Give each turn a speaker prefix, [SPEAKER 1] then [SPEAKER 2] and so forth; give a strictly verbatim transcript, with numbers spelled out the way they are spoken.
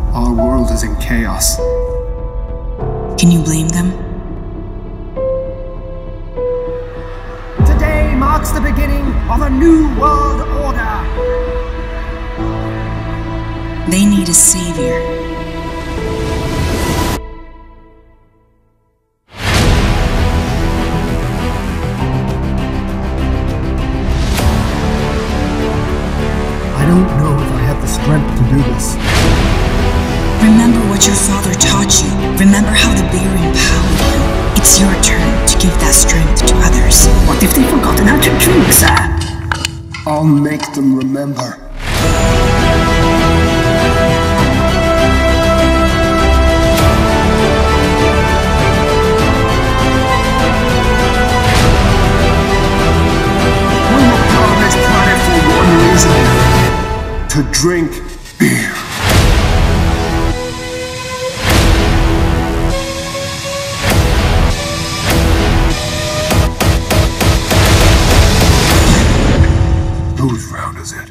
[SPEAKER 1] Our world is in chaos.
[SPEAKER 2] Can you blame them?
[SPEAKER 3] Today marks the beginning of a new world order.
[SPEAKER 2] They need a savior.
[SPEAKER 1] I don't know if I have the strength to do this.
[SPEAKER 2] Remember what your father taught you. Remember how the beer empowered you. It's your turn to give that strength to others.
[SPEAKER 3] What if they've forgotten how to drink, sir?
[SPEAKER 1] I'll make them remember. We were put on this planet for one reason. To drink beer. Whose round is it?